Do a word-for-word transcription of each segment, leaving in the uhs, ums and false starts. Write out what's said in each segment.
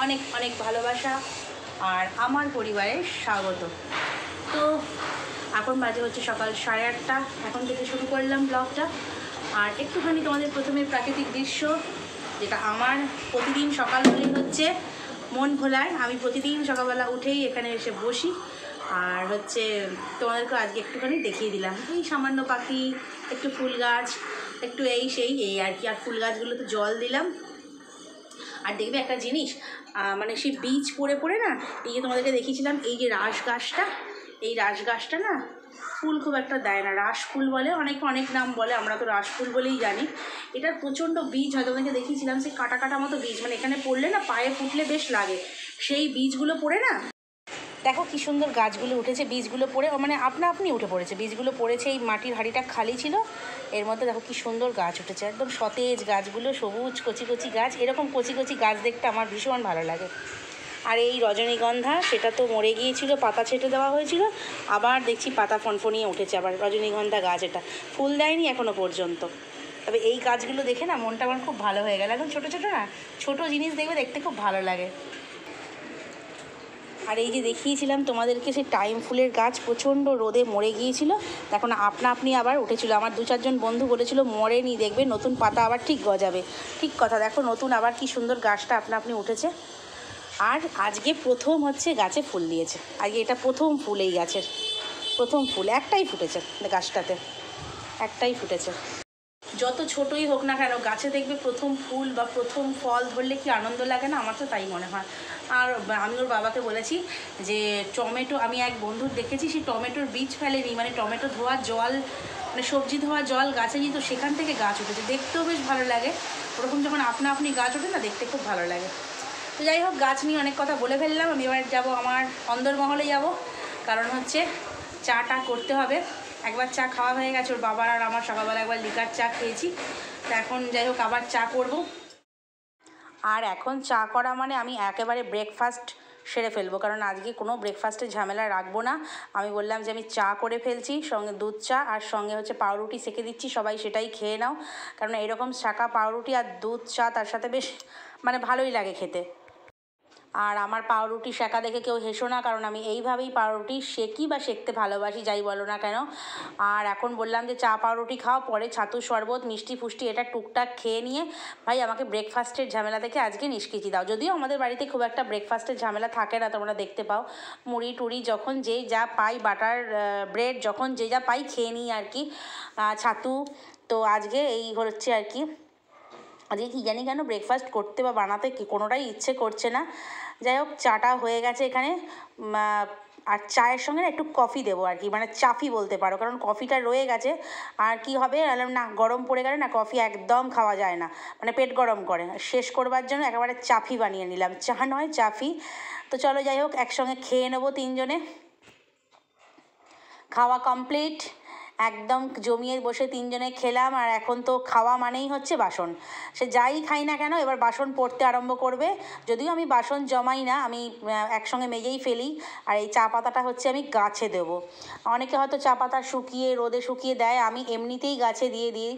অনেক অনেক ভালোবাসা আর আমার পরিবারের স্বাগত। তো এখন বাজে হচ্ছে সকাল সাড়ে আটটা, এখন থেকে শুরু করলাম ব্লগটা। আর একটুখানি তোমাদের প্রথমে প্রাকৃতিক দৃশ্য, যেটা আমার প্রতিদিন সকাল হলেই হচ্ছে মন ভোলায়। আমি প্রতিদিন সকালবেলা উঠেই এখানে এসে বসি আর হচ্ছে তোমাদেরকে আজকে একটুখানি দেখিয়ে দিলাম এই সামান্য পাখি, একটু ফুল গাছ, একটু এই সেই এই আর কি। আর ফুল গাছগুলোতে জল দিলাম। আর দেখবে একটা জিনিস, মানে সেই বীজ পড়ে পড়ে না, এই যে তোমাদেরকে দেখিয়েছিলাম এই যে রাস গাছটা, এই রাস গাছটা না ফুল খুব একটা দেয় না। রাস ফুল বলে, অনেকে অনেক নাম বলে, আমরা তো রাস ফুল বলেই জানি। এটার প্রচণ্ড বীজ হয়, তোমাদেরকে দেখিয়েছিলাম সেই কাটা কাটা মতো বীজ, মানে এখানে পড়লে না পায়ে ফুটলে বেশ লাগে। সেই বীজগুলো পড়ে না, দেখো কি সুন্দর গাছগুলো উঠেছে, বীজগুলো পড়ে মানে আপনা আপনি উঠে পড়েছে, বীজগুলো পড়েছে। এই মাটির হাঁড়িটা খালি ছিল, এর মধ্যে দেখো কি সুন্দর গাছ উঠেছে, একদম সতেজ গাছগুলো, সবুজ কচি কচি গাছ। এরকম কচি কচি গাছ দেখতে আমার ভীষণ ভালো লাগে। আর এই রজনীগন্ধা, সেটা তো মরে গিয়েছিল, পাতা ছেটে দেওয়া হয়েছিল, আবার দেখছি পাতা ফনফনিয়ে উঠেছে আবার রজনীগন্ধা গাছ। এটা ফুল দেয়নি এখনও পর্যন্ত, তবে এই গাছগুলো দেখে না মনটা আমার খুব ভালো হয়ে গেল। এখন ছোটো ছোটো না, ছোটো জিনিস দেখবে দেখতে খুব ভালো লাগে। আর এই যে দেখিয়েছিলাম তোমাদেরকে সেই টাইম ফুলের গাছ প্রচণ্ড রোদে মরে গিয়েছিল, এখন আপনা আপনি আবার উঠেছিল। আমার দু চারজন বন্ধু বলেছিল মরেনি, দেখবে নতুন পাতা আবার ঠিক গজাবে। ঠিক কথা, দেখো নতুন আবার কি সুন্দর গাছটা আপনা আপনি উঠেছে। আর আজকে প্রথম হচ্ছে গাছে ফুল দিয়েছে, আজকে এটা প্রথম ফুল, এই গাছের প্রথম ফুল একটাই ফুটেছে গাছটাতে, একটাই ফুটেছে। যত ছোটই হোক না কেন, গাছে দেখবে প্রথম ফুল বা প্রথম ফল ধরলে কি আনন্দ লাগে না, আমার তো তাই মনে হয়। আর আমি ওর বাবাকে বলেছি যে টমেটো, আমি এক বন্ধুর দেখেছি সে টমেটোর বীজ ফেলেনি, মানে টমেটো ধোয়া জল, মানে সবজি ধোয়া জল গাছে নিয়ে, তো সেখান থেকে গাছ উঠেছে, দেখতেও বেশ ভালো লাগে। ওরকম যখন আপনা আপনি গাছ ওঠে না, দেখতে খুব ভালো লাগে। তো যাই হোক, গাছ নিয়ে অনেক কথা বলে ফেললাম। আমি এবার যাবো আমার অন্দরমহলে যাব, কারণ হচ্ছে চাটা করতে হবে। একবার চা খাওয়া হয়ে গেছে, ওর বাবার আর আমার সকালবেলা একবার লিকার চা খেয়েছি, তো এখন যাই হোক আবার চা করব। আর এখন চা করা মানে আমি একেবারে ব্রেকফাস্ট সেরে ফেলবো, কারণ আজকে কোনো ব্রেকফাস্টের ঝামেলা রাখবো না। আমি বললাম যে আমি চা করে ফেলছি, সঙ্গে দুধ চা আর সঙ্গে হচ্ছে পাউরুটি সেঁকে দিচ্ছি, সবাই সেটাই খেয়ে নাও। কারণ এরকম শাঁকা পাউরুটি আর দুধ চা তার সাথে বেশ মানে ভালোই লাগে খেতে। আর আমার পাউরুটি সেঁকা দেখে কেউ হেসো না, কারণ আমি এইভাবেই পাউরুটি সেঁকি বা সেঁকতে ভালোবাসি, যাই বলো না কেন। আর এখন বললাম যে চা পাউরুটি খাও, পরে ছাতুর শরবত মিষ্টি ফুষ্টি এটা টুকটাক খেয়ে নিয়ে ভাই আমাকে ব্রেকফাস্টের ঝামেলা থেকে আজকে নিষ্কৃতি দাও। যদিও আমাদের বাড়িতে খুব একটা ব্রেকফাস্টের ঝামেলা থাকে না, তোমরা দেখতে পাও মুড়ি টুড়ি যখন যে যা পাই, বাটার ব্রেড যখন যে যা পাই খেয়ে নিই আর কি, ছাতু। তো আজকে এই হচ্ছে আর কি, আজকে কী জানি কেন ব্রেকফাস্ট করতে বা বানাতে কোনোটাই ইচ্ছে করছে না। যাই হোক চাটা হয়ে গেছে এখানে, আর চায়ের সঙ্গে একটু কফি দেবো আর কি, মানে চাফি বলতে পারো, কারণ কফিটা রয়ে গেছে। আর কি হবে না, গরম পড়ে গেলে না কফি একদম খাওয়া যায় না, মানে পেট গরম করে। শেষ করবার জন্য একেবারে চাফি বানিয়ে নিলাম, চা নয় চাফি। তো চলো যাই হোক একসঙ্গে খেয়ে নেবো তিনজনে। খাওয়া কমপ্লিট, একদম জমিয়ে বসে তিনজনে খেলাম। আর এখন তো খাওয়া মানেই হচ্ছে বাসন, সে যাই খাই না কেন এবার বাসন পড়তে আরম্ভ করবে। যদিও আমি বাসন জমাই না, আমি একসঙ্গে মেজেই ফেলি। আর এই চা পাতাটা হচ্ছে আমি গাছে দেবো। অনেকে হয়তো চা পাতা শুকিয়ে রোদে শুকিয়ে দেয়, আমি এমনিতেই গাছে দিয়ে দিই।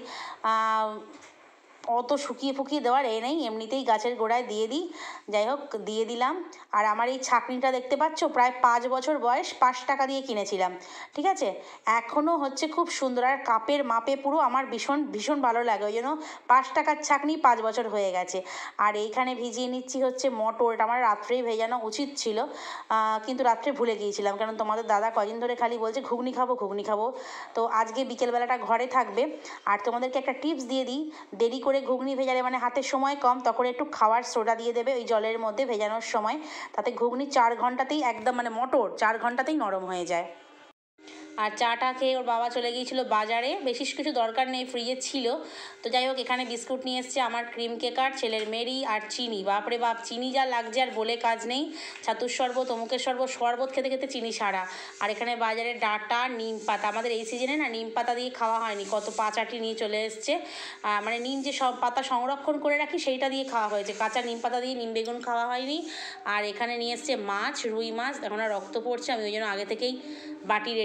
অত শুকিয়ে ফুকিয়ে দেওয়ার এ নেই, এমনিতেই গাছের গোড়ায় দিয়ে দিই। যাই হোক দিয়ে দিলাম। আর আমার এই ছাঁকনিটা দেখতে পাচ্ছ, প্রায় পাঁচ বছর বয়স, পাঁচ টাকা দিয়ে কিনেছিলাম, ঠিক আছে, এখনও হচ্ছে খুব সুন্দর। আর কাপের মাপে পুরো, আমার ভীষণ ভীষণ ভালো লাগে, ওই জন্য পাঁচ টাকার ছাঁকনি পাঁচ বছর হয়ে গেছে। আর এইখানে ভিজিয়ে নিচ্ছি হচ্ছে মটর, এটা আমার রাত্রেই ভেজানো উচিত ছিল, কিন্তু রাত্রে ভুলে গিয়েছিলাম, কারণ তোমাদের দাদা কদিন ধরে খালি বলছে ঘুগনি খাবো ঘুগনি খাবো। তো আজকে বিকেলবেলাটা ঘরে থাকবে। আর তোমাদেরকে একটা টিপস দিয়ে দিই, দেরি করে ঘুগনি ভেজালে মানে হাতের সময় কম, তখন একটু খাওয়ার সোডা দিয়ে দেবে ওই জলের মধ্যে ভেজানোর সময়, তাতে ঘুগনি চার ঘন্টাতেই একদম, মানে মটর চার ঘন্টাতেই নরম হয়ে যায়। আর চাটা খেয়ে ওর বাবা চলে গিয়েছিল বাজারে, বেশি কিছু দরকার নেই, ফ্রিজে ছিল। তো যাই হোক এখানে বিস্কুট নিয়ে এসছে আমার, ক্রিম কেকার, ছেলের মেরি, আর চিনি। বাপরে বাপ, চিনি যা লাগছে আর বলে কাজ নেই। ছাতুর শরবত, অমুকের শরবত, শরবত খেতে খেতে চিনি সারা। আর এখানে বাজারে ডাঁটা, নিম পাতা, আমাদের এই সিজনে না নিম পাতা দিয়ে খাওয়া হয়নি, কত পাঁচ আটি নিয়ে চলে এসছে। মানে নিম যে সব পাতা সংরক্ষণ করে রাখি সেইটা দিয়ে খাওয়া হয়েছে, কাঁচা নিম পাতা দিয়ে নিম বেগুন খাওয়া হয়নি। আর এখানে নিয়ে এসছে মাছ, রুই মাছ, এখন আর রক্ত পড়ছে, আমি ওই জন্য আগে থেকেই বাটি রেডি করে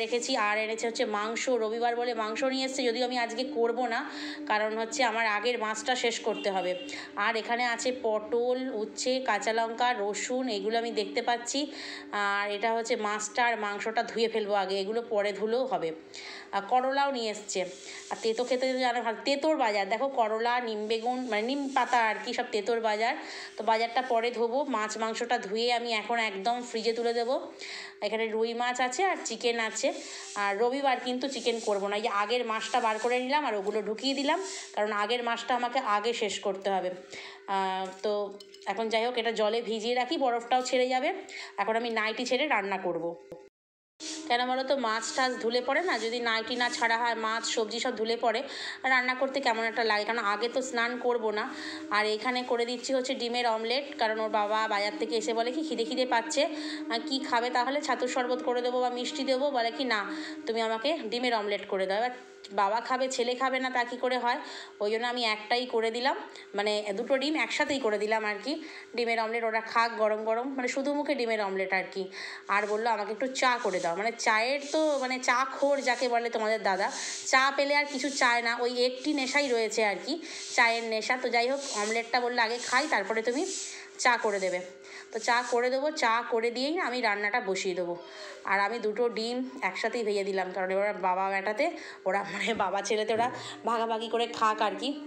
রেখেছি। আর এনেছে হচ্ছে মাংস, রবিবার বলে মাংস নিয়ে এসছে, যদিও আমি আজকে করব না, কারণ হচ্ছে আমার আগের মাছটা শেষ করতে হবে। আর এখানে আছে পটল, উচ্ছে, কাঁচা লঙ্কা, রসুন, এগুলো আমি দেখতে পাচ্ছি। আর এটা হচ্ছে মাছটা আর মাংসটা ধুয়ে ফেলবো আগে, এগুলো পরে ধুলেও হবে। আর করলাও নিয়ে এসছে। আর তেতো খেতে জানো ভালো, তেতোর বাজার দেখো, করলা, নিম বেগুন মানে নিম পাতা আর কি, সব তেতোর বাজার। তো বাজারটা পরে ধোবো, মাছ মাংসটা ধুয়ে আমি এখন একদম ফ্রিজে তুলে দেবো। এখানে রুই মাছ আছে আর চিকেন আছে। আর রবিবার কিন্তু চিকেন করব না, এই যে আগের মাছটা বার করে নিলাম আর ওগুলো ঢুকিয়ে দিলাম, কারণ আগের মাছটা আমাকে আগে শেষ করতে হবে। তো এখন যাই হোক, এটা জলে ভিজিয়ে রাখি, বরফটাও ছেড়ে যাবে। এখন আমি নাইটি ছেড়ে রান্না করব। কেন বলো তো, মাছ টাছ ধুলে পড়ে না, যদি নাইটি না ছাড়া হয়, মাছ সবজি সব ধুলে পড়ে, রান্না করতে কেমন একটা লাগে। কারণ আগে তো স্নান করব না। আর এখানে করে দিচ্ছি হচ্ছে ডিমের অমলেট, কারণ ওর বাবা বাজার থেকে এসে বলে কি খিদে খিদে পাচ্ছে, কি খাবে তাহলে, ছাতুর শরবত করে দেবো বা মিষ্টি দেবো, বলে কি না তুমি আমাকে ডিমের অমলেট করে দাও। এবার বাবা খাবে ছেলে খাবে না, তা কী করে হয়, ওই জন্য আমি একটাই করে দিলাম, মানে দুটো ডিম একসাথেই করে দিলাম আর কি, ডিমের অমলেট। ওরা খাক গরম গরম, মানে শুধু মুখে ডিমের অমলেট আর কি। আর বললো আমাকে একটু চা করে দাও, মানে চায়ের তো মানে চা খোর যাকে বলে তোমাদের দাদা, চা পেলে আর কিছু চায় না, ওই একটি নেশাই রয়েছে আর কি, চায়ের নেশা। তো যাই হোক, অমলেটটা বললো আগে খাই তারপরে তুমি চা করে দেবে। তো চা করে দেবো, চা করে দিয়েই না আমি রান্নাটা বসিয়ে দেবো। আর আমি দুটো ডিম একসাথেই ভেজে দিলাম, কারণ এবার বাবা বেটাতে ওরা মানে বাবা ছেলেতে ওরা ভাগাভাগি করে খাক আর কি।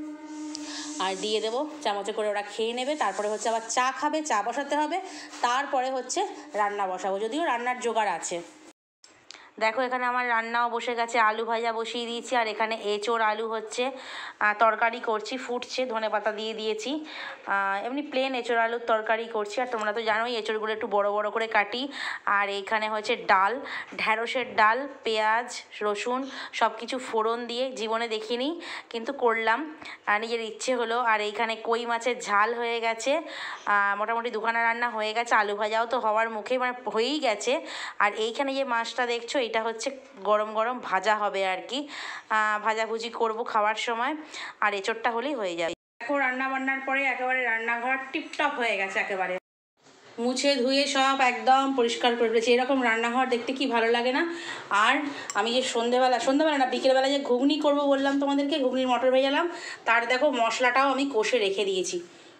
আর দিয়ে দেবো চামচে করে, ওরা খেয়ে নেবে। তারপরে হচ্ছে আবার চা খাবে, চা বসাতে হবে, তারপরে হচ্ছে রান্না বসাবো, যদিও রান্নার জোগাড় আছে। দেখো এখানে আমার রান্নাও বসে গেছে, আলু ভাজা বসিয়ে দিয়েছি। আর এখানে এঁচোড় আলু হচ্ছে তরকারি করছি, ফুটছে, ধনে পাতা দিয়ে দিয়েছি। এমনি প্লেন এঁচোড় আলুর তরকারি করছি। আর তোমরা তো জানোই এঁচোড়গুলো একটু বড় বড় করে কাটি। আর এইখানে হচ্ছে ডাল, ঢ্যাঁড়সের ডাল, পেঁয়াজ রসুন সব কিছু ফোড়ন দিয়ে, জীবনে দেখিনি কিন্তু করলাম, নিজের ইচ্ছে হলো। আর এইখানে কই মাছের ঝাল হয়ে গেছে, মোটামুটি দুখানা রান্না হয়ে গেছে, আলু ভাজাও তো হওয়ার মুখে, মানে হয়েই গেছে। আর এইখানে যে মাছটা দেখছো, এটা হচ্ছে গরম গরম ভাজা হবে আর কি, ভাজাভুজি করব খাওয়ার সময়। আর এঁচোড়টা হলেই হয়ে যাবে। দেখো রান্না বান্নার পরে একেবারে রান্নাঘর টিপটপ হয়ে গেছে, একেবারে মুছে ধুয়ে সব একদম পরিষ্কার করে ফেলেছি। এরকম রান্নাঘর দেখতে কি ভালো লাগে না। আর আমি যে সন্ধেবেলা সন্ধেবেলা না বিকেলবেলা যে ঘুগনি করব বললাম তোমাদেরকে, ঘুগনির মটর ভেজালাম, তার দেখো মশলাটাও আমি কষে রেখে দিয়েছি,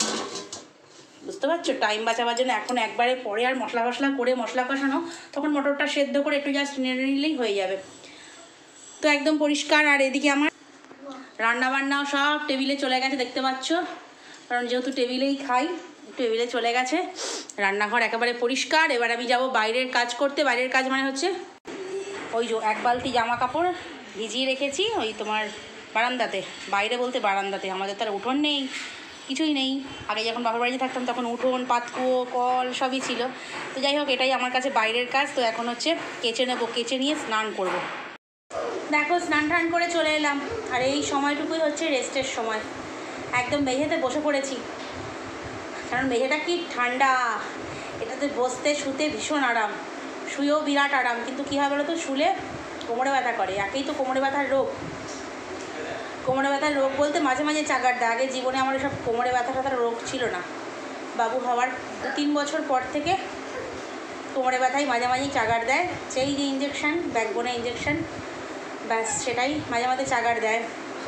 বুঝতে পারছো, টাইম বাঁচাবার জন্য। এখন একবারে পরে আর মশলা মশলা করে মশলা কষানো, তখন মটরটা সেদ্ধ করে একটু জাস্ট নেড়ে নিলেই হয়ে যাবে। তো একদম পরিষ্কার। আর এদিকে আমার রান্নাবান্নাও সব টেবিলে চলে গেছে, দেখতে পাচ্ছ, কারণ যেহেতু টেবিলেই খাই, টেবিলে চলে গেছে। রান্নাঘর একেবারে পরিষ্কার। এবার আমি যাব বাইরের কাজ করতে। বাইরের কাজ মানে হচ্ছে ওই যে এক বালতি জামা কাপড় ভিজিয়ে রেখেছি ওই তোমার বারান্দাতে, বাইরে বলতে বারান্দাতে, আমাদের তো আর উঠোন নেই, কিছুই নেই। আগে যখন বাবার বাড়িতে থাকতাম তখন উঠোন, পাতকুয়ো, কল সবই ছিল। তো যাই হোক, এটাই আমার কাছে বাইরের কাজ। তো এখন হচ্ছে কেচে নেবো, কেচে নিয়ে স্নান করব। দেখো স্নান টান করে চলে এলাম। আর এই সময়টুকুই হচ্ছে রেস্টের সময়, একদম মেঝেতে বসে পড়েছি, কারণ মেঝেটা কি ঠান্ডা, এটাতে বসতে শুতে ভীষণ আরাম, শুয়েও বিরাট আরাম। কিন্তু কী হয় বলো তো, শুলে কোমরে ব্যথা করে, একেই তো কোমরে ব্যথার রোগ। কোমরে ব্যথার রোগ বলতে মাঝে মাঝে চাগার দেয়, আগে জীবনে আমার সব কোমরে ব্যথা ব্যথার রোগ ছিল না। বাবু হওয়ার দু তিন বছর পর থেকে কোমরে ব্যথাই মাঝে মাঝেই চাগার দেয়, সেই যে ইঞ্জেকশান, ব্যাকবোনে ইঞ্জেকশান, ব্যাস সেটাই মাঝে মাঝে চাগার দেয়।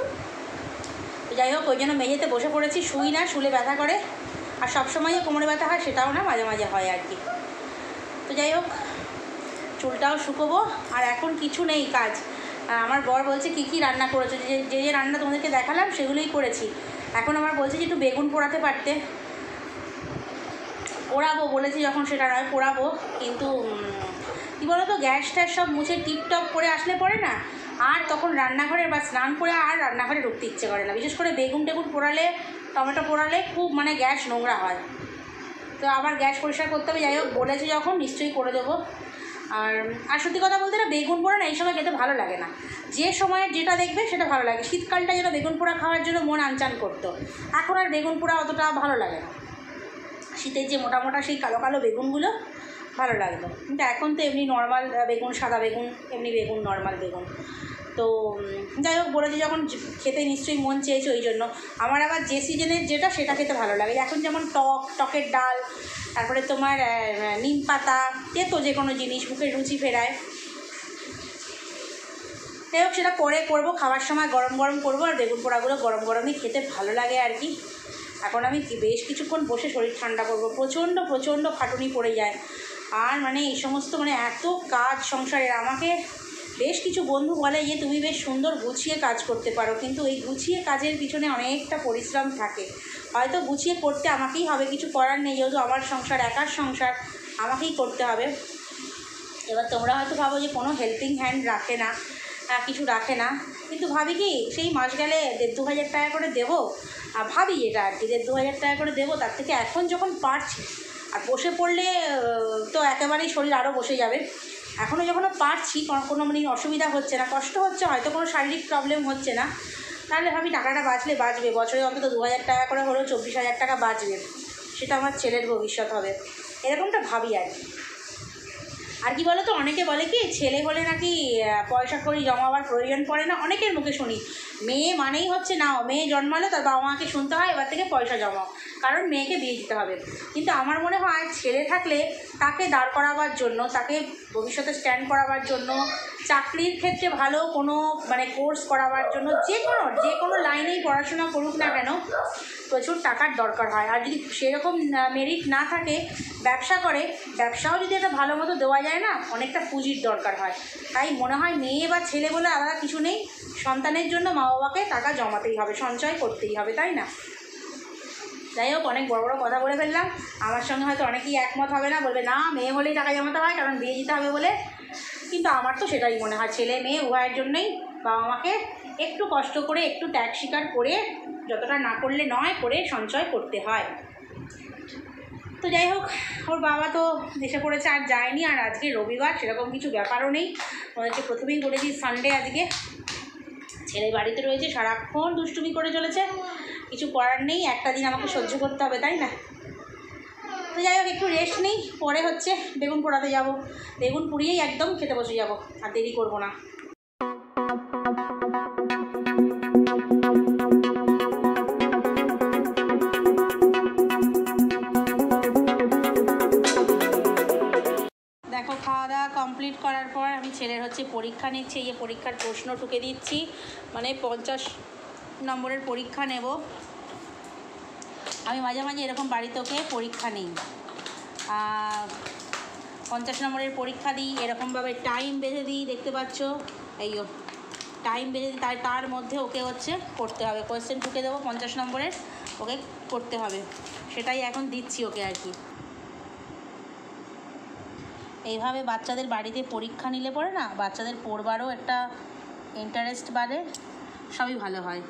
তো যাই হোক, ওই জন্য মেঝেতে বসে পড়েছি, শুই না, শুলে ব্যথা করে। আর সবসময় যে কোমরে ব্যথা হয় সেটাও না, মাঝে মাঝে হয় আর কি। তো যাই হোক, চুলটাও শুকোবো। আর এখন কিছু নেই কাজ। আমার বর বলছে কী কী রান্না করেছো, যে যে যে রান্না তোমাদেরকে দেখালাম সেগুলোই করেছি। এখন আমার বলছে যে একটু বেগুন পোড়াতে পারতে, পোড়াবো বলেছি যখন, সেটা নয় পোড়াবো, কিন্তু কী বলো তো, গ্যাস ট্যাস সব মুছে টিপটপ করে আসলে পরে না, আর তখন রান্নাঘরে বা স্নান করে আর রান্নাঘরে ঢুকতে ইচ্ছে করে না। বিশেষ করে বেগুন টেগুন পোড়ালে, টমেটো পোড়ালে খুব মানে গ্যাস নোংরা হয়। তো আবার গ্যাস পরিষ্কার করতে হবে। যাই হোক, বলেছি যখন নিশ্চয়ই করে দেবো। আর আর সত্যি কথা বলতে না, বেগুন পোড়া না এই সময় খেতে ভালো লাগে না। যে সময়ের যেটা দেখবে সেটা ভালো লাগে। শীতকালটা যেন বেগুন পোড়া খাওয়ার জন্য মন আনচান করতো, এখন আর বেগুন পোড়া অতটা ভালো লাগে না। শীতের যে মোটা মোটা সেই কালো কালো বেগুনগুলো ভালো লাগতো, কিন্তু এখন তো এমনি নর্মাল বেগুন, সাদা বেগুন, এমনি বেগুন, নর্মাল বেগুন। তো যাই হোক, বলেছি যখন খেতে নিশ্চয়ই মন চেয়েছে, ওই জন্য। আমার আবার যে সিজনের যেটা সেটা খেতে ভালো লাগে। এখন যেমন টক, টকের ডাল, তারপরে তোমার নিম পাতা, তেতো যে কোনো জিনিস মুখে রুচি ফেরায়, যাই হোক সেটা পরে করবো, খাওয়ার সময় গরম গরম করবো। আর বেগুন পোড়াগুলো গরম গরমই খেতে ভালো লাগে আর কি। এখন আমি বেশ কিছুক্ষণ বসে শরীর ঠান্ডা করবো, প্রচণ্ড প্রচণ্ড খাটুনি পড়ে যায়। আর মানে এই সমস্ত মানে এত কাজ সংসারের, আমাকে বেশ কিছু বন্ধু বলে যে তুমি বেশ সুন্দর গুছিয়ে কাজ করতে পারো, কিন্তু এই গুছিয়ে কাজের পিছনে অনেকটা পরিশ্রম থাকে। হয়তো গুছিয়ে করতে আমাকেই হবে, কিছু করার নেই, যেহেতু আমার সংসার, একার সংসার, আমাকেই করতে হবে। এবার তোমরা হয়তো ভাবো যে কোনো হেল্পিং হ্যান্ড রাখে না, কিছু রাখে না, কিন্তু ভাবি কি সেই মাস গেলে দেড় দু হাজার টাকা করে দেবো, ভাবি এটা আর কি, দেড় দু হাজার টাকা করে দেবো, তার থেকে এখন যখন পারছি, আর বসে পড়লে তো একেবারেই শরীর আরও বসে যাবে, এখনও যখন পারছি, কোনো কোনো মানে অসুবিধা হচ্ছে না, কষ্ট হচ্ছে, হয়তো কোনো শারীরিক প্রবলেম হচ্ছে না, তাহলে ভাবি টাকাটা বাঁচলে বাঁচবে, বছরে অন্তত দু হাজার টাকা করে হলেও চব্বিশ হাজার টাকা বাঁচবে, সেটা আমার ছেলের ভবিষ্যৎ হবে, এরকমটা ভাবি আর কি। আর কি বলো তো, অনেকে বলে কি ছেলে হলে নাকি পয়সা কড়ি জমাবার প্রয়োজন পড়ে না, অনেকের মুখে শুনি। মেয়ে মানেই হচ্ছে নাও, মেয়ে জন্মালো তার বাবা মাকে শুনতে হয় এবার থেকে পয়সা জমাও, কারণ মেয়েকে বিয়ে দিতে হবে। কিন্তু আমার মনে হয় ছেলে থাকলে তাকে দাঁড় করাবার জন্য, তাকে ভবিষ্যতে স্ট্যান্ড করাবার জন্য, চাকরির ক্ষেত্রে ভালো কোনো মানে কোর্স করাবার জন্য, যে কোনো যে কোনো লাইনেই পড়াশোনা করুক না কেন, প্রচুর টাকার দরকার হয়। আর যদি সেরকম মেরিট না থাকে, ব্যবসা করে, ব্যবসাও যদি একটা ভালো মতো দেওয়া যায় না, অনেকটা পুঁজির দরকার হয়। তাই মনে হয় মেয়ে বা ছেলে বলে আলাদা কিছু নেই, সন্তানের জন্য মা বাবাকে টাকা জমাতেই হবে, সঞ্চয় করতেই হবে, তাই না? যাই হোক, অনেক বড় বড় কথা বলে ফেললাম। আমার সঙ্গে হয়তো অনেকেই একমত হবে না, বলবে না মেয়ে হলেই টাকা জমাতে হয় কারণ বিয়ে দিতে হবে বলে, কিন্তু আমার তো সেটাই মনে হয়, ছেলে মেয়ে উভয়ের জন্যই বাবা মাকে একটু কষ্ট করে, একটু ত্যাগ স্বীকার করে, যতটা না করলে নয়, করে সঞ্চয় করতে হয়। তো যাই হোক, ওর বাবা তো এসে পড়েছে, আর যায়নি। আর আজকে রবিবার, সেরকম কিছু ব্যাপারও নেই, ওদেরকে প্রথমেই বলেছি সানডে আজকে, ছেলে বাড়িতে রয়েছে, সারাক্ষণ দুষ্টুমি করে চলেছে, কিছু করার নেই, একটা দিন আমাকে সহ্য করতে হবে, তাই না? তো যাই হোক, একটু রেস্ট নেই, পরে হচ্ছে বেগুন পোড়াতে যাব, বেগুন পুড়িয়েই একদম খেতে বসে যাব, আর দেরি করব না। দেখো, খাওয়া দাওয়া কমপ্লিট করার পর আমি ছেলের হচ্ছে পরীক্ষা নিচ্ছি, এই যে পরীক্ষার প্রশ্ন ঠুকে দিচ্ছি, মানে পঞ্চাশ নম্বরের পরীক্ষা নেব আমি। মাঝে মাঝে এরকম বাড়িতে ওকে পরীক্ষা নিই, পঞ্চাশ নম্বরের পরীক্ষা দিই, এরকমভাবে টাইম বেঁধে দিই, দেখতে পাচ্ছ এই টাইম বেঁধে দিই, তাই তার মধ্যে ওকে হচ্ছে করতে হবে, কোয়েশ্চেন ঠুকে দেবো পঞ্চাশ নম্বরের, ওকে করতে হবে, সেটাই এখন দিচ্ছি ওকে আর কি। এইভাবে বাচ্চাদের বাড়িতে পরীক্ষা নিলে পরে না, বাচ্চাদের পড়বারও একটা ইন্টারেস্ট বাড়ে, সবই ভালো হয়।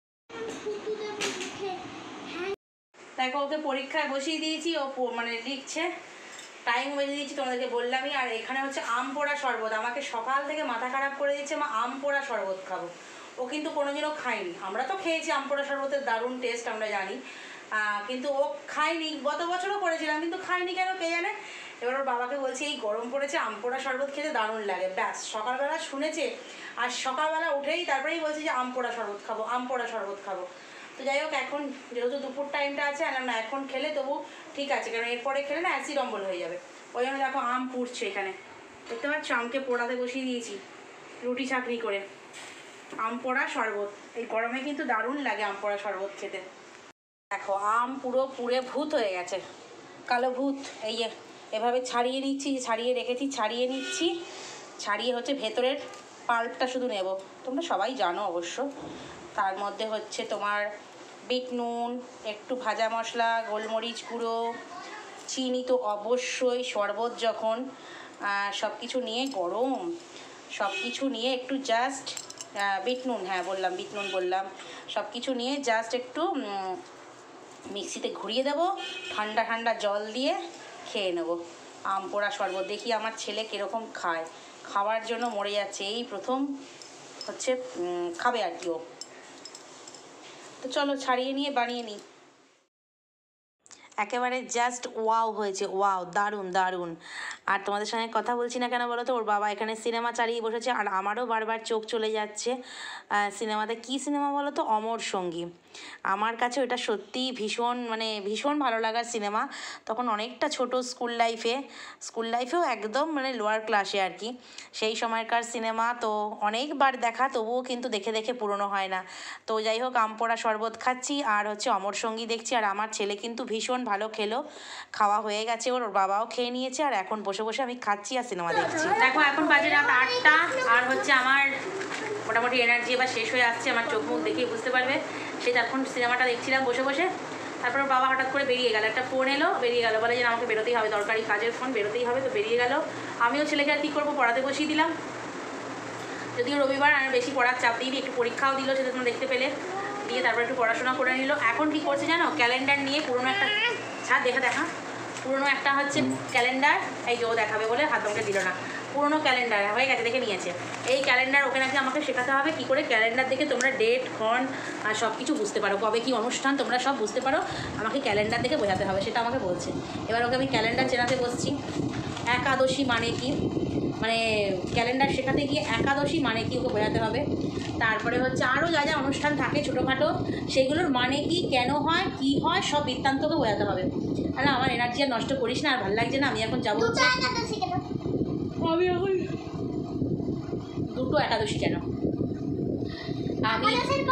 দেখো, ওকে পরীক্ষায় বসিয়ে দিয়েছি, ও মানে লিখছে, টাইম বেঁধে দিয়েছি, তোমাদেরকে বললামই। আর এখানে হচ্ছে আম পোড়া শরবত, আমাকে সকাল থেকে মাথা খারাপ করে দিচ্ছে, মা আম পোড়া শরবত খাবো। ও কিন্তু কোনোদিনও খায়নি, আমরা তো খেয়েছি আম পোড়া শরবতের দারুণ টেস্ট, আমরা জানি, কিন্তু ও খায়নি। গত বছরও করেছিলাম, কিন্তু খায়নি কেন কে জানে। এবার ওর বাবাকে বলছি এই গরম পড়েছে, আম পোড়া শরবত খেতে দারুণ লাগে, ব্যাস সকালবেলা শুনেছে, আর সকালবেলা উঠেই তারপরেই বলছে যে আম পোড়া শরবত খাবো, আম পোড়া শরবত খাবো। তো যাই হোক, এখন যেহেতু দুপুর টাইমটা আছে, আর না এখন খেলে তবু ঠিক আছে, কারণ এরপরে খেলে না অ্যাসিড অম্বল হয়ে যাবে। ওই জন্য দেখো আম পুড়ছে, এখানে দেখতে পাচ্ছ, আমকে পোড়াতে বসিয়ে দিয়েছি রুটি চাকরি করে। আম পোড়া শরবত এই গরমে কিন্তু দারুণ লাগে আম পোড়া শরবত খেতে। দেখো, আম পুরো পুড়ে ভূত হয়ে গেছে, কালো ভূত। এই এভাবে ছাড়িয়ে নিচ্ছি, ছাড়িয়ে রেখেছি, ছাড়িয়ে নিচ্ছি, ছাড়িয়ে হচ্ছে ভেতরের পাল্পটা শুধু নেব, তোমরা সবাই জানো অবশ্য। তার মধ্যে হচ্ছে তোমার বিট নুন, একটু ভাজা মশলা, গোলমরিচ গুঁড়ো, চিনি তো অবশ্যই, শরবত যখন, সব কিছু নিয়ে গরম, সব কিছু নিয়ে একটু জাস্ট বিট নুন, হ্যাঁ বললাম বিট নুন বললাম, সব কিছু নিয়ে জাস্ট একটু মিক্সিতে ঘুরিয়ে দেবো, ঠান্ডা ঠান্ডা জল দিয়ে খেয়ে নেব আম পোড়া শরবত। দেখি আমার ছেলে কীরকম খায়, খাওয়ার জন্য মরে যাচ্ছে, এই প্রথম হচ্ছে খাবে আর কি ও। তো চলো ছাড়িয়ে নিয়ে বানিয়ে নিই। একেবারে জাস্ট ওয়াও হয়েছে, ওয়াও, দারুণ দারুণ। আর তোমাদের সঙ্গে কথা বলছি না কেন বলো তো, ওর বাবা এখানে সিনেমা চালিয়ে বসেছে আর আমারও বারবার চোখ চলে যাচ্ছে সিনেমাতে। কী সিনেমা বলো তো? অমর সঙ্গী। আমার কাছে ওটা সত্যিই ভীষণ মানে ভীষণ ভালো লাগার সিনেমা। তখন অনেকটা ছোট, স্কুল লাইফে স্কুল লাইফেও একদম মানে লোয়ার ক্লাসে আর কি, সেই সময়কার সিনেমা। তো অনেকবার দেখা, তবুও কিন্তু দেখে দেখে পুরনো হয় না। তো যাই হোক, আমপোড়া শরবত খাচ্ছি আর হচ্ছে অমর সঙ্গী দেখছি। আর আমার ছেলে কিন্তু ভীষণ ভালো খেলো, খাওয়া হয়ে গেছে ওর, ওর বাবাও খেয়ে নিয়েছে। আর এখন বসে বসে আমি খাচ্ছি আর সিনেমা দেখছি। দেখো এখন বাজে রাত আটটা, আর হচ্ছে আমার মোটামুটি এনার্জি এবার শেষ হয়ে আসছে, আমার চোখ মুখ দেখেই বুঝতে পারবে। সেই তখন সিনেমাটা দেখছিলাম বসে বসে, তারপর বাবা হঠাৎ করে বেরিয়ে গেল, একটা ফোন এলো, বেরিয়ে গেল, বলে যে আমাকে বেরোতেই হবে, দরকারি কাজের ফোন, বেরোতেই হবে। তো বেরিয়ে গেল, আমিও ছেলেকে আর কী করবো, পড়াতে বসিয়ে দিলাম। যদিও রবিবার আমি বেশি পড়ার চাপ দিইনি, একটু পরীক্ষাও দিল, সেটা তোমরা দেখতে পেলে, দিয়ে তারপর একটু পড়াশোনা করে নিল। এখন কী করছে জানো, ক্যালেন্ডার নিয়ে পুরোনো একটা, ছাড় দেখা দেখা পুরোনো একটা হচ্ছে ক্যালেন্ডার, এই যে ও দেখাবে বলে হাত আমাকে দিল না, পুরোনো ক্যালেন্ডার হয়ে গেছে, দেখে নিয়েছে। এই ক্যালেন্ডার ওকে নাকি আমাকে শেখাতে হবে কী করে ক্যালেন্ডার দেখে তোমরা ডেট ক্ষণ আর সব কিছু বুঝতে পারো, কবে কী অনুষ্ঠান তোমরা সব বুঝতে পারো, আমাকে ক্যালেন্ডার দেখে বোঝাতে হবে, সেটা আমাকে বলছে। এবার ওকে আমি ক্যালেন্ডার চেনাতে বসছি। একাদশী মানে কি, মানে ক্যালেন্ডার শেখাতে গিয়ে একাদশী মানে কি ওকে বোঝাতে হবে। তারপরে হচ্ছে আরও যা যা অনুষ্ঠান থাকে ছোটোখাটো, সেগুলোর মানে কি, কেন হয়, কি হয়, সব বৃত্তান্তকে বোঝাতে হবে। আর না, আমার এনার্জি আর নষ্ট করিস না, আর ভালো লাগছে না, আমি এখন যাবো। আমি এখন দুটো একাদশী কেন, আমি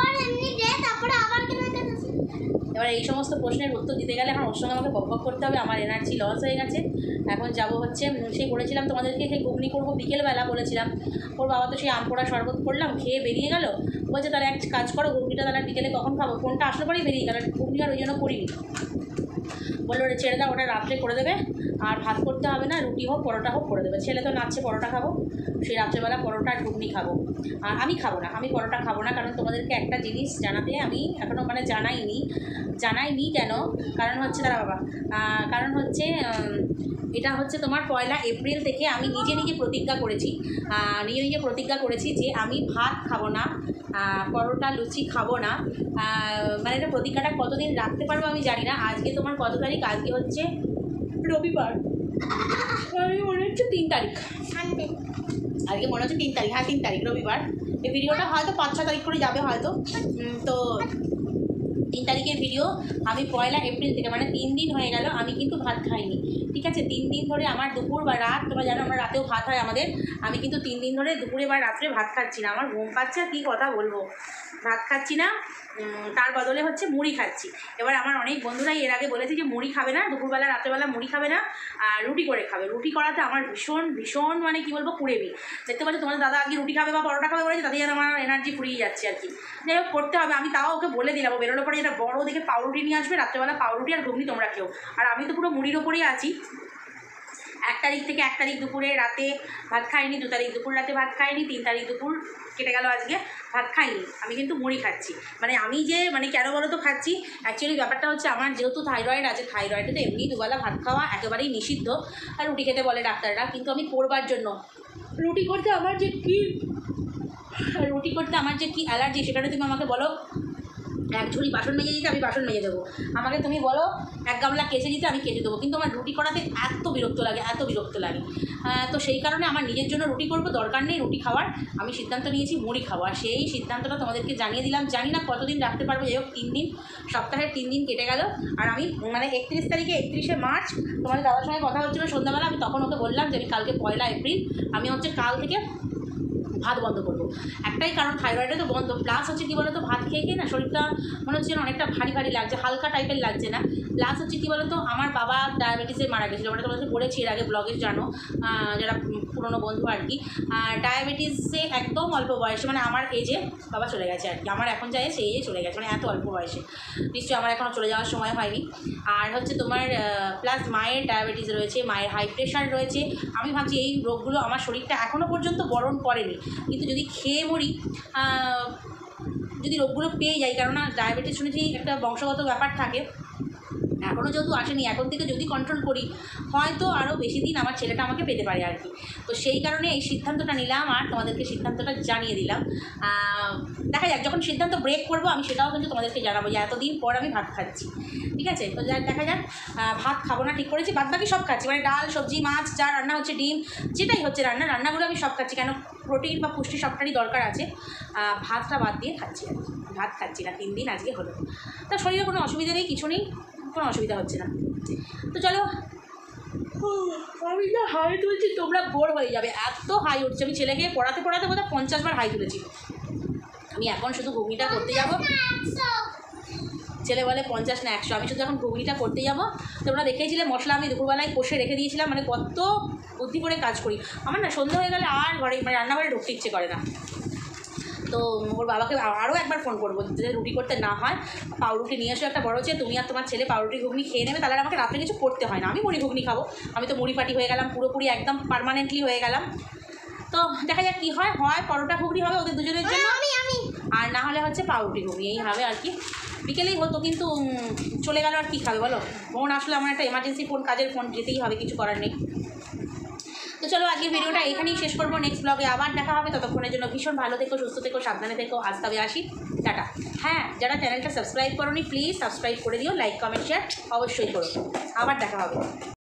এবার এই সমস্ত প্রশ্নের উত্তর দিতে গেলে এখন ওর সঙ্গে আমাকে বকবক করতে হবে, আমার এনার্জি লস হয়ে গেছে। এখন যাব হচ্ছে, সেই বলেছিলাম তোমাদেরকে সেই ঘুগনি করবো বিকেলবেলা বলেছিলাম, ওর বাবা তো সেই আমপোড়া শরবত করলাম, খেয়ে বেরিয়ে গেল, বলছে তাহলে এক কাজ করো, ঘুগনিটা তাহলে বিকেলে কখন খাবো, ফোনটা আসলে পরেই বেরিয়ে গেল, ঘুগনি আর ওই জন্য করিনি, বললো ওটা ছেড়ে দাও, ওটা রাত্রে করে দেবে, আর ভাত করতে হবে না, রুটি হোক পরোটা হোক করে দেবে। ছেলে তো নাচছে পরোটা খাবো, সেই রাত্রেবেলা পরোটা আর ঘুগনি খাবো। আর আমি খাবো না, আমি পরোটা খাবো না, কারণ তোমাদেরকে একটা জিনিস জানাতে আমি এখনও মানে জানাইনি জানাইনি কেন, কারণ হচ্ছে দাঁড়া বাবা, কারণ হচ্ছে এটা হচ্ছে তোমার পয়লা এপ্রিল থেকে আমি নিজে নিজে প্রতিজ্ঞা করেছি, নিজে নিজে প্রতিজ্ঞা করেছি যে আমি ভাত খাবো না, পরোটা লুচি খাবো না। মানে এটা প্রতিজ্ঞাটা কতদিন রাখতে পারবো আমি জানি না। আজকে তোমার কত তারিখ, আজকে হচ্ছে রবিবার, মনে হচ্ছে তিন তারিখ, আজকে মনে হচ্ছে তিন তারিখ, হ্যাঁ তিন তারিখ রবিবার। এই ভিডিওটা হয়তো পাঁচ ছ তারিখ করে যাবে হয়তো, তো তিন তারিখের ভিডিও। আমি পয়লা এপ্রিল থেকে মানে তিন দিন হয়ে গেল আমি কিন্তু ভাত খাইনি, ঠিক আছে। তিন দিন ধরে আমার দুপুর বা রাত, তোমরা জানো আমরা রাতেও ভাত হয় আমাদের, আমি কিন্তু তিন দিন ধরে দুপুরে বা রাত্রে ভাত খাচ্ছি না। আমার ঘুম পাচ্ছে, কী কথা বলবো, ভাত খাচ্ছি না, তার বদলে হচ্ছে মুড়ি খাচ্ছি। এবার আমার অনেক বন্ধুরাই এর আগে বলেছে যে মুড়ি খাবে না, দুপুরবেলা রাত্রেবেলা মুড়ি খাবে না, আর রুটি করে খাবে। রুটি করাতে আমার ভীষণ ভীষণ মানে কী বলবো কুড়েমি। দেখতে পাচ্ছি তোমাদের দাদা আগে রুটি খাবে বা পরোটা খাবে বলেছে, তাদের যেন আমার এনার্জি ফুরিয়ে যাচ্ছে আর কি। যাই হোক করতে হবে, আমি তাও ওকে বলে দিলাম, ও বেরোনোর পরে যেটা বড়ো দেখে পাউরুটি নিয়ে আসবে, রাত্রেবেলা পাউরুটি আর ঘুগনি তোমরা খেও। আর আমি তো পুরো মুড়ির ওপরেই আছি। এক তারিখ থেকে এক তারিখ দুপুরে রাতে ভাত খাইনি, দু তারিখ দুপুর রাতে ভাত খাইনি, তিন তারিখ দুপুর কেটে গেল আজকে ভাত খাইনি, আমি কিন্তু মুড়ি খাচ্ছি। মানে আমি যে মানে কেন বলো তো খাচ্ছি, অ্যাকচুয়ালি ব্যাপারটা হচ্ছে আমার যেহেতু থাইরয়েড আছে, থাইরয়েডে তো এমনি দুবেলা ভাত খাওয়া একেবারেই নিষিদ্ধ, আর রুটি খেতে বলে ডাক্তাররা, কিন্তু আমি করবার জন্য রুটি করতে আমার যে কী রুটি করতে আমার যে কী অ্যালার্জি, সেখানে তুমি আমাকে বলো এক ঝুড়ি বাসন মেজে দিতে, আমি বাসন মেজে দেবো। আমাকে তুমি বলো এক গামলা কেচে দিতে, আমি কেচে দেবো, কিন্তু আমার রুটি করাতে এত বিরক্ত লাগে, এত বিরক্ত লাগে। তো সেই কারণে আমার নিজের জন্য রুটি করবো, দরকার নেই রুটি খাওয়ার, আমি সিদ্ধান্ত নিয়েছি মুড়ি খাওয়া। সেই সিদ্ধান্তটা তোমাদেরকে জানিয়ে দিলাম, জানি না কতদিন রাখতে পারবো। যাই হোক তিন দিন, সপ্তাহের তিন দিন কেটে গেল। আর আমি মানে একত্রিশ তারিখে একত্রিশে মার্চ তোমাদের দাদার সঙ্গে কথা হচ্ছিলো সন্ধ্যাবেলা, আমি তখন ওকে বললাম যে আমি কালকে পয়লা এপ্রিল আমি হচ্ছে কাল থেকে ভাত বন্ধ করবো। একটাই কারণ, থাইরয়েডে তো বন্ধ, প্লাস হচ্ছে কী বলো তো, ভাত খেয়ে খেয়ে না শরীরটা মনে হচ্ছে অনেকটা ভারী ভারী লাগছে, হালকা টাইপের লাগছে না। প্লাস হচ্ছে কী বলো তো, আমার বাবা ডায়াবেটিসে মারা গেছিলো, ওটা তোমাদের বলেছি এর আগে ব্লগে, জানো যারা পুরনো বন্ধু আর কি। ডায়াবেটিসে একদম অল্প বয়সে, মানে আমার এজে বাবা চলে গেছে আর কি, আমার এখন যা সেই এজে চলে গেছে, মানে এত অল্প বয়সে, নিশ্চয়ই আমার এখনও চলে যাওয়ার সময় হয়নি। আর হচ্ছে তোমার প্লাস মায়ের ডায়াবেটিস রয়েছে, মায়ের হাই প্রেশার রয়েছে। আমি ভাবছি এই রোগগুলো আমার শরীরটা এখনও পর্যন্ত বরণ করেনি, কিন্তু যদি খেয়ে মরি, যদি রোগগুলো পেয়ে যাই, কেননা ডায়াবেটিস শুনেছি একটা বংশগত ব্যাপার থাকে, এখনও যেহেতু আসেনি, এখন থেকে যদি কন্ট্রোল করি হয়তো আরও বেশি দিন আমার ছেলেটা আমাকে পেতে পারে আর কি। তো সেই কারণে এই সিদ্ধান্তটা নিলাম আর তোমাদেরকে সিদ্ধান্তটা জানিয়ে দিলাম। দেখা যাক, যখন সিদ্ধান্ত ব্রেক করবো আমি সেটাও কিন্তু তোমাদেরকে জানাবো যে এতদিন পর আমি ভাত খাচ্ছি, ঠিক আছে। তো যা দেখা যাক, ভাত খাবো না ঠিক করেছি, বাদ বাকি সব খাচ্ছি, মানে ডাল সবজি মাছ যা রান্না হচ্ছে, ডিম যেটাই হচ্ছে রান্না রান্নাগুলো আমি সব খাচ্ছি, কেন প্রোটিন বা পুষ্টি সবটারই দরকার আছে। ভাতটা বাদ দিয়ে খাচ্ছি আর কি, ভাত খাচ্ছি না তিন দিন আজকে হলো। তা শরীরে কোনো অসুবিধা নেই, কিছু নেই, কোনো অসুবিধা হচ্ছে না। তো চলো, আমি যা হাই তুলছি তোমরা বোর হয়ে যাবে, এত হাই উঠছে। আমি ছেলেকে পড়াতে পড়াতে বোধহয় পঞ্চাশ বার হাই তুলেছি। আমি এখন শুধু ঘুগনিটা করতে যাব, ছেলে বলে পঞ্চাশ না একশো, আমি শুধু এখন ঘুগনিটা করতে যাবো। তোমরা দেখেছিলে মশলা আমি দুপুরবেলায় কষে রেখে দিয়েছিলাম, মানে কত বুদ্ধি করে কাজ করি। আমার না সন্ধ্যা হয়ে গেলে আর ঘরে মানে রান্নাঘরে ঢুকতে ইচ্ছে করে না। তো ওর বাবাকে আরও একবার ফোন করবো যে রুটি করতে না হয়, পাউরুটি নিয়ে এসো একটা বড় চেয়ে, তুমি আর তোমার ছেলে পাউরুটি ঘুগনি খেয়ে নেবে, তাহলে আমাকে রাত্রে কিছু করতে হয় না। আমি মুড়ি ঘুগনি খাবো, আমি তো মুড়ি পাটি হয়ে গেলাম পুরোপুরি, একদম পার্মানেন্টলি হয়ে গেলাম। তো দেখা যাক কী হয়, হয় পরোটা ঘুগনি হবে ওদের দুজনের জন্য, আর না হলে হচ্ছে পাউরুটি ঘুগনি, এই হবে আর কি। বিকেলেই হতো, কিন্তু চলে গেল, আর কী খাবে বলো। ফোন আসলে আমার একটা এমার্জেন্সি ফোন, কাজের ফোন, যেতেই হবে, কিছু করার নেই। তো চলো আজকের ভিডিওটা এখানেই শেষ করবো, নেক্সট ব্লগে আবার দেখা হবে। ততক্ষণের জন্য ভীষণ ভালো থেকো, সুস্থ থেকো, সাবধানে থেকো। আজ তবে আসি, টাটা। হ্যাঁ, যারা চ্যানেলটা সাবস্ক্রাইব করোনি প্লিজ সাবস্ক্রাইব করে দিও, লাইক কমেন্ট শেয়ার অবশ্যই করো। আবার দেখা হবে।